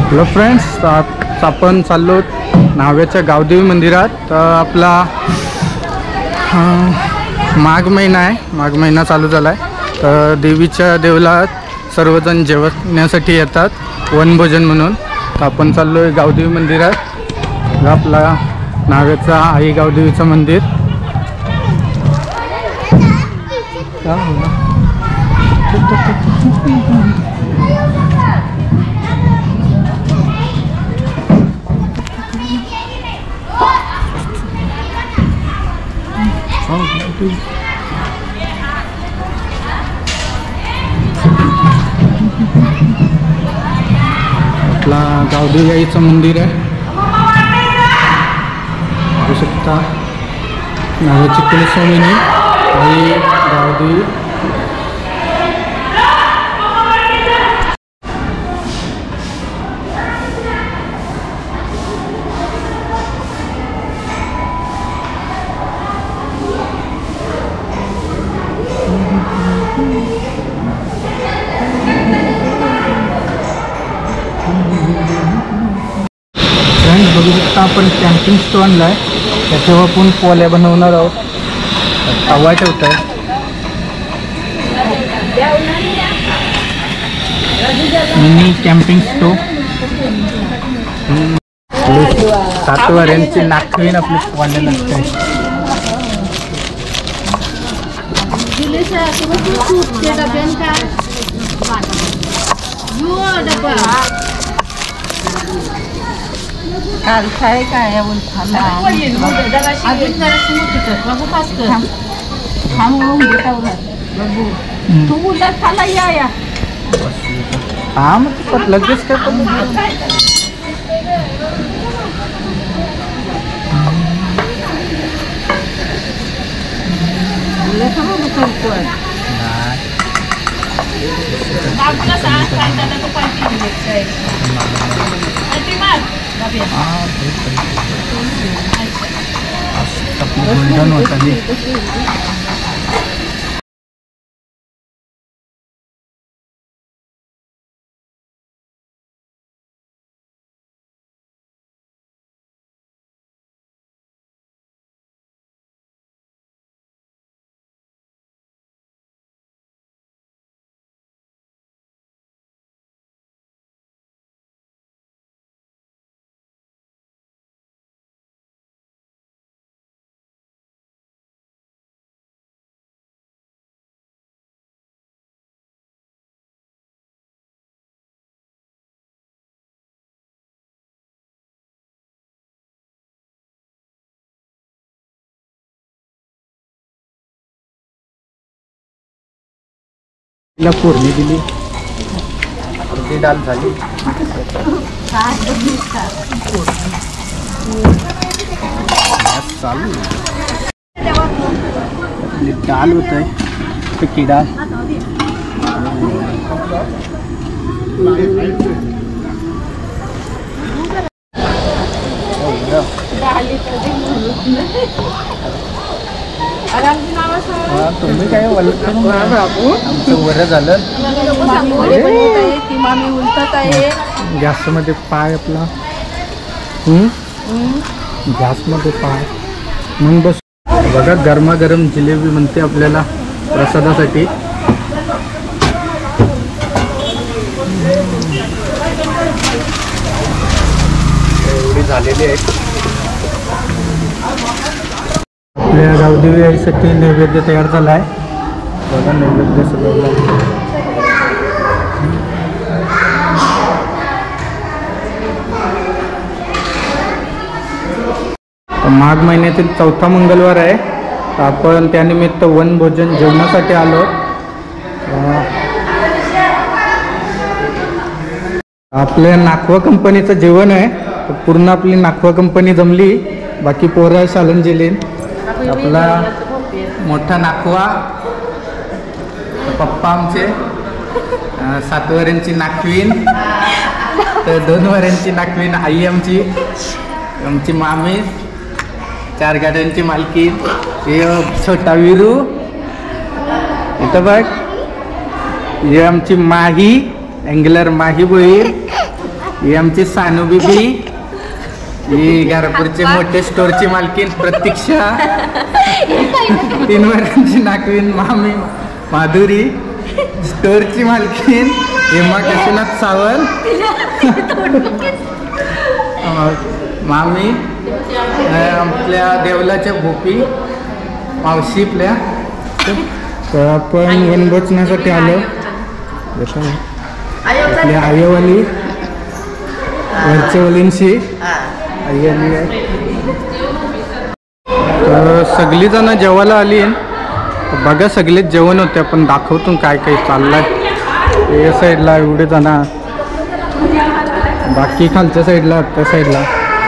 Hello friends, आपण चाललो न्हाव्याच्या गावदेवी मंदिरात. तर आपला माघ महिना आहे, माघ महिना चालू झाला आहे. तर देवीच्या देवळात सर्वजण जेवण्यासाठी येतात वनभोजन म्हणून. तर आपण चाललो आहे गावदेवी मंदिरात, आपला न्हाव्याचा आई गावदेवीचं मंदिर. आपला गावदेवी आईचं मंदिर आहे, बघू शकता. न्हाव्याची कुलस्वामिनी आई गावदेवी. फ्रेंड्स, बघू शकता आपण कॅम्पिंग स्टोव आणला आहे. त्याच्यावर आपण पोळ्या बनवणार आहोत. तवा ठेवत आहे. Mini camping stove. 7 वाऱ्यांची नाखवीन आपली पोळ्या लागते. काल काय काय उलथाला अजून जरा स्मूथ बघू पास कर थांबून घेतावला बघू तू उलट खाला या मग लगेच काय पण गोल्डन होता. फोडणी दिली, अर्धी डाल झाली. चालू डाल होत आहे, पिकी डाल. तुम्ही काय आमचं वर झालं. गॅसमध्ये पाय आपला, गॅसमध्ये पाय. मग बस बघा, गरमागरम जिलेबी म्हणते आपल्याला प्रसादासाठी. एवढी झालेली आहे. आपल्या गावदेवी आईसाठी नैवेद्य तयार झाला आहे. बघा नैवेद्य सगळं. माघ महिन्यातील 4था मंगळवार आहे. तर आपण त्यानिमित्त वनभोजन जेवणासाठी आलो. आपल्या नाखवा कंपनीचं जेवण आहे. पूर्ण आपली नाखवा कंपनी जमली, बाकी पोरं शालन जेले. आपला मोठा नाखवा पप्पा आमचे, 7 वाऱ्यांची नाखवीन, तर 2 वाऱ्यांची नाखवीन आई आमची, आमची मामी, 4 गाड्यांची मालकी. हे छोटा विरू इथं बघ. हे आमची माही, अँगलर माही बोई. ही आमची सानू बीबी, ही घारापूरची मोठे स्टोरची मालकीन प्रतीक्षा, 3 वर्षांची नाकवीन मामी माधुरी, स्टोरची मालकीन हेमा काशीनाथ सावंत, मामी आपल्या देवलाच्या भोपी मावशी आपल्या. तर आपण वनभोजनासाठी आलो. आपल्या आईवाली वरचेवालींशी आई आली आहे. तर सगळी जण जेवायला आली. बघा सगळेच जेवण होते. आपण दाखवतो काय काय चाललंय. या साईडला एवढे जण, बाकी खालच्या साईडला त्या साईडला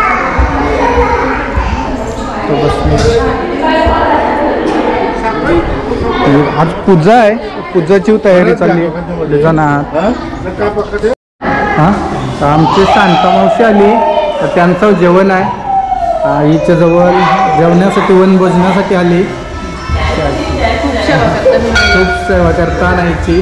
आज पूजा आहे. पूजाची तयारी चालली आहे. जण हां तर आमची शांता मावशी आली. तर त्यांचं जेवण आहे. आईच्या जवळ जेवण्यासाठी वनभोजनासाठी आली. खूप सेवा करता आईची.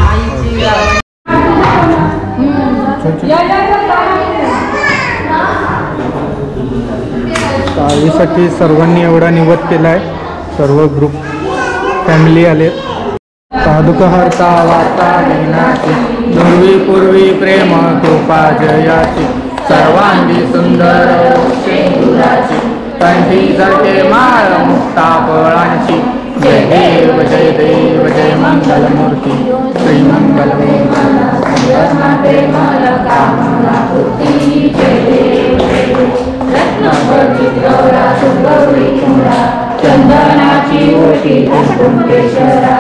आईसाठी सर्वांनी एवढा निवद केला आहे. सर्व ग्रुप फॅमिली आलेत. साधुक हरता वार्ता घेण्याची दुर्वी पूर्वी प्रेम कृपा जयाची सर्वांगी सुंदर सिंधुराची कंठी जळके माळ मुक्ता फळांची जय देव जय देव जय मंगलमूर्ती श्री मंगलमूर्ती चंदनाची ओटी कुंकेश्वरा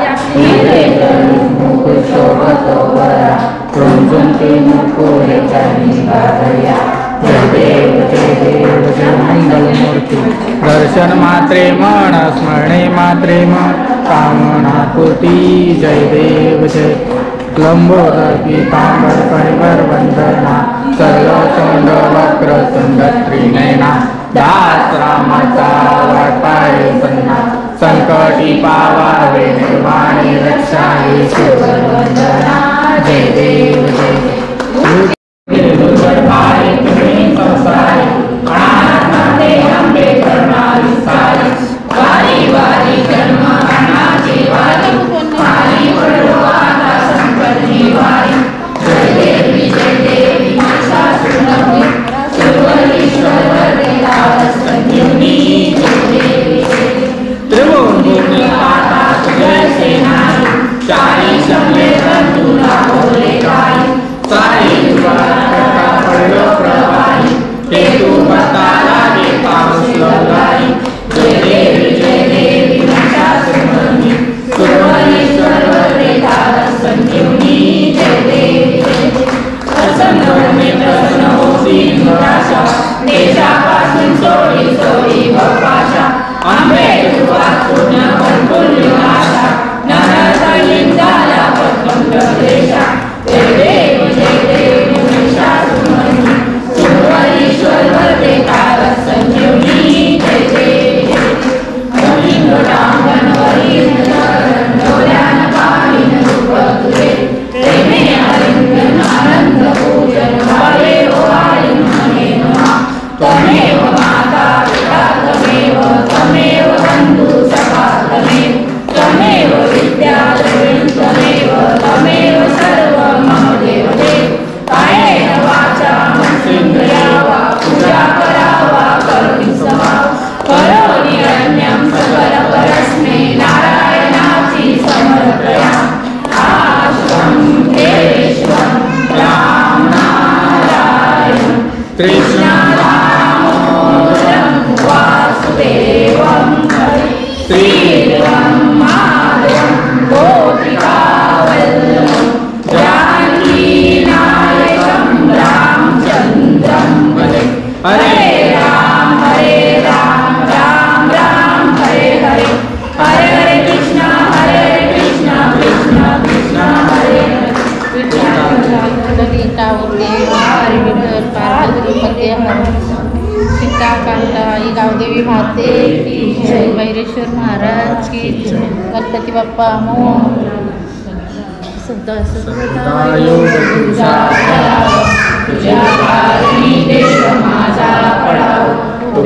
रुंजुंती मुकुरे चरणी गाजया जय देव जय मंगलमूर्ती. दर्शन मात्रे मन स्मरणे मात्रे मन कामना पूर्ती जय देव जय. लंबोदर पीतांबर परिवर वंदना सर्वचंड वक्रतुंड त्रिनयना दास रामाचा वाटपाय सन्ना संकटी पावावे निर्वाणी रक्षाही वंदना जय देव जय. गावदेवी माते की जय. भैरेश्वर महाराज की जय. गणपती बाप्पा तुझ्या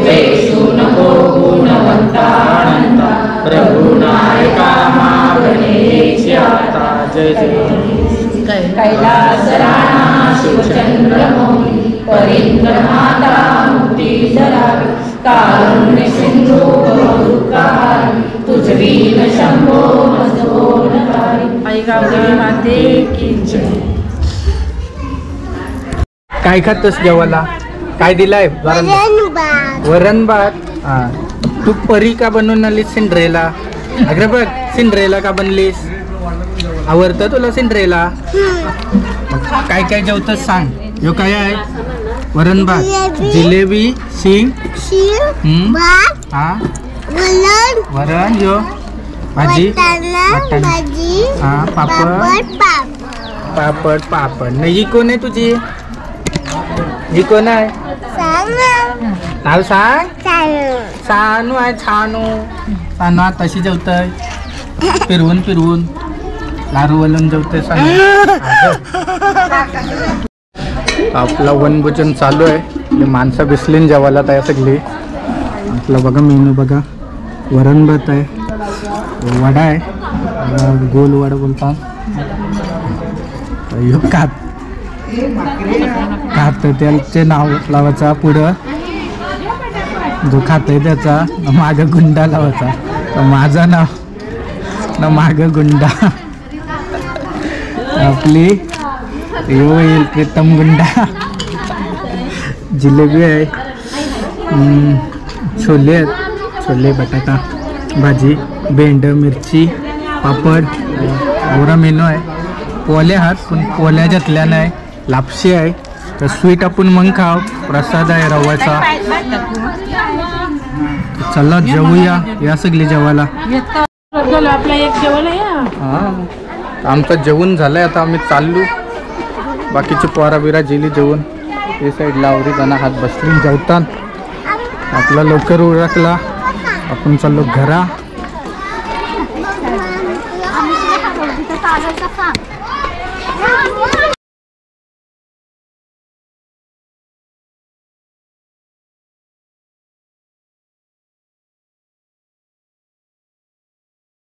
पूजेषु नको गुणवंता अनंता रघुनायका मागणेच्याता जय जय कैलासराणा शिवचंद्रमौली परिंद्रमाता मुक्तीधरा कारुण्य सिंधू दुःखारी तुझवीन शंभो मजोनकारी आई गावदेवी माते की जय. काय खातस जेवायला? काय दिलाय? वरण भात. हा, तू परी का बनवून आलीस सिंड्रेला? अगं बघ, सिंड्रेला का बनलीस? आवडतं तुला सिंड्रेला? काय काय जेवतस सांग. यो काय आहे? वरण भात, जिलेबी, शिंग, हा, वरण, यो भाजी, हा, पापड. पापड नाही. ही कोण आहे तुझी? ही कोण आहे? नाव सांग. सानू आहे. छानू तशी जेवतय फिरवून लारू वलून जेवतय. आपला वनभोजन चालू आहे. हे माणसं बिसलीन जेवायला तयार सगळी. आपला बघा मेनू बघा. वरण भात आहे, वडा आहे, गोल वडा बोलतात. खात त्याचे नाव लावायचा. पुढं जो खातोय त्याचा माग गुंडा लावायचा. माझं नाव ना माग गुंडा. आपली येईल प्रीतम गुंडा. जिलेबी आहे, छोले आहेत, छोले बटाटा भाजी, भेंड, मिरची, पापड. एवढा मेनू आहे. पोले आहात पण पोल्या घेतल्या नाही. लापशी आहे. तर स्वीट आपण मग खाव. प्रसाद आहे रव्याचा. चला जेवूया. या सगळी जेवायला. आपला एक जेवण आहे. हा, आमचं जेवण झालंय. आता आम्ही चाललो. बाकीची पोरा बिरा जेली जेवण. हे साईडला आवरी जणा हात बसली जेवतात. आपला लवकर उरकला. आपण चाललो घरा. आम्ही